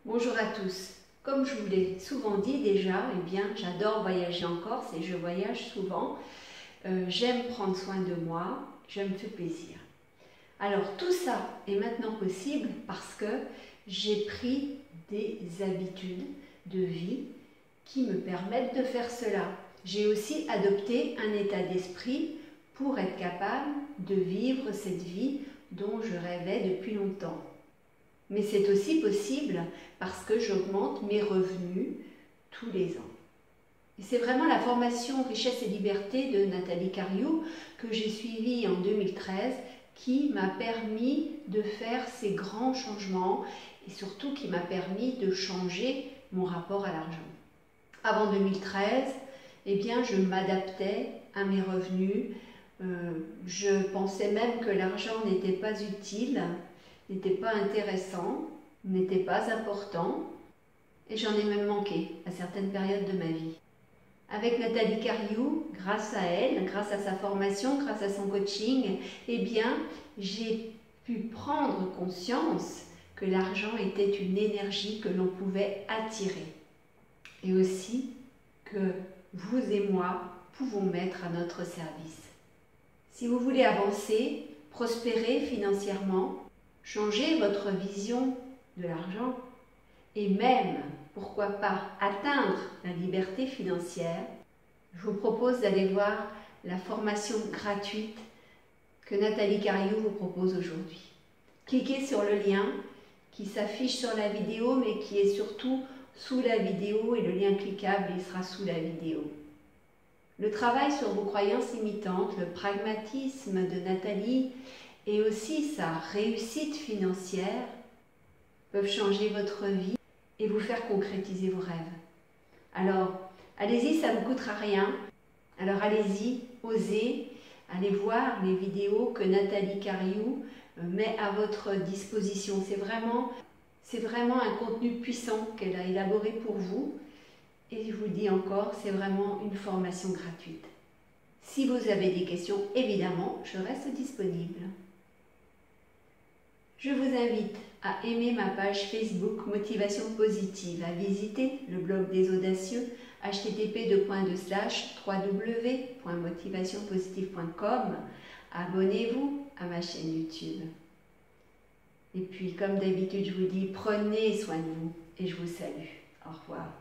Bonjour à tous. Comme je vous l'ai souvent dit déjà, j'adore voyager en Corse et je voyage souvent. J'aime prendre soin de moi, je me fais plaisir. Alors tout ça est maintenant possible parce que j'ai pris des habitudes de vie qui me permettent de faire cela. J'ai aussi adopté un état d'esprit pour être capable de vivre cette vie dont je rêvais depuis longtemps. Mais c'est aussi possible parce que j'augmente mes revenus tous les ans. Et c'est vraiment la formation Richesse et Liberté de Nathalie Cariou que j'ai suivie en 2013 qui m'a permis de faire ces grands changements et surtout qui m'a permis de changer mon rapport à l'argent. Avant 2013, je m'adaptais à mes revenus. Je pensais même que l'argent n'était pas utile, n'était pas intéressant, n'était pas important, et j'en ai même manqué à certaines périodes de ma vie. Avec Nathalie Cariou, grâce à elle, grâce à sa formation, grâce à son coaching, j'ai pu prendre conscience que l'argent était une énergie que l'on pouvait attirer, et aussi que vous et moi pouvons mettre à notre service. Si vous voulez avancer, prospérer financièrement, changer votre vision de l'argent et même, pourquoi pas, atteindre la liberté financière, je vous propose d'aller voir la formation gratuite que Nathalie Cariou vous propose aujourd'hui. Cliquez sur le lien qui s'affiche sur la vidéo mais qui est surtout sous la vidéo et le lien cliquable il sera sous la vidéo. Le travail sur vos croyances limitantes, le pragmatisme de Nathalie et aussi sa réussite financière peuvent changer votre vie et vous faire concrétiser vos rêves. Alors, allez-y, ça ne vous coûtera rien. Alors allez-y, osez, allez voir les vidéos que Nathalie Cariou met à votre disposition. C'est vraiment un contenu puissant qu'elle a élaboré pour vous. Et je vous dis encore, c'est vraiment une formation gratuite. Si vous avez des questions, évidemment, je reste disponible. Je vous invite à aimer ma page Facebook Motivation Positive, à visiter le blog des audacieux http://www.motivationpositive.com. Abonnez-vous à ma chaîne YouTube. Et puis, comme d'habitude, je vous dis, prenez soin de vous et je vous salue. Au revoir.